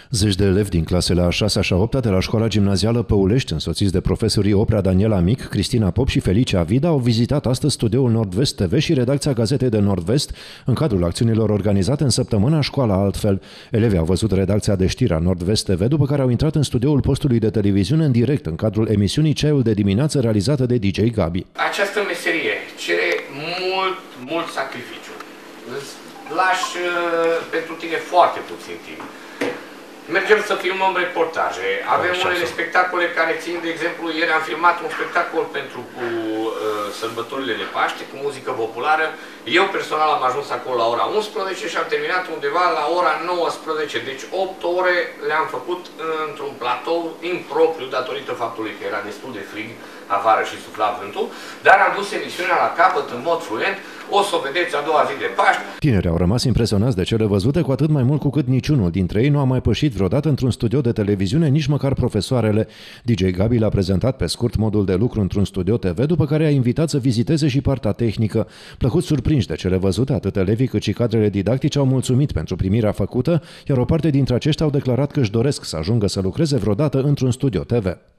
Zeci de elevi din clasele a 6-a și a 8-a de la școala gimnazială Păulești, însoțiți de profesorii Oprea Daniela Mic, Cristina Pop și Felicia Vida, au vizitat astăzi studioul Nord-Vest TV și redacția Gazetei de Nord-Vest în cadrul acțiunilor organizate în săptămâna Școala Altfel. Elevii au văzut redacția de știri a Nord-Vest TV, după care au intrat în studioul postului de televiziune în direct în cadrul emisiunii Ceaiul de dimineață realizată de DJ Gabi. Această meserie cere mult sacrificiu. Îți lași pentru tine foarte puțin timp. Mergem să filmăm reportaje, avem unele spectacole care țin, de exemplu, ieri am filmat un spectacol pentru sărbătorile de Paște, cu muzică populară. Eu personal am ajuns acolo la ora 11 și am terminat undeva la ora 19, deci 8 ore le-am făcut într-un platou impropriu, datorită faptului că era destul de frig afară și sufla vântul, dar am dus emisiunea la capăt în mod fluent. O să o vedeți a doua zi de Paște. Tinerii au rămas impresionați de cele văzute, cu atât mai mult cu cât niciunul dintre ei nu a mai pășit vreodată într-un studio de televiziune, nici măcar profesoarele. DJ Gabi l-a prezentat pe scurt modul de lucru într-un studio TV, după care a invitat să viziteze și partea tehnică. Plăcut surprinși de cele văzute, atât elevii cât și cadrele didactice au mulțumit pentru primirea făcută, iar o parte dintre aceștia au declarat că își doresc să ajungă să lucreze vreodată într-un studio TV.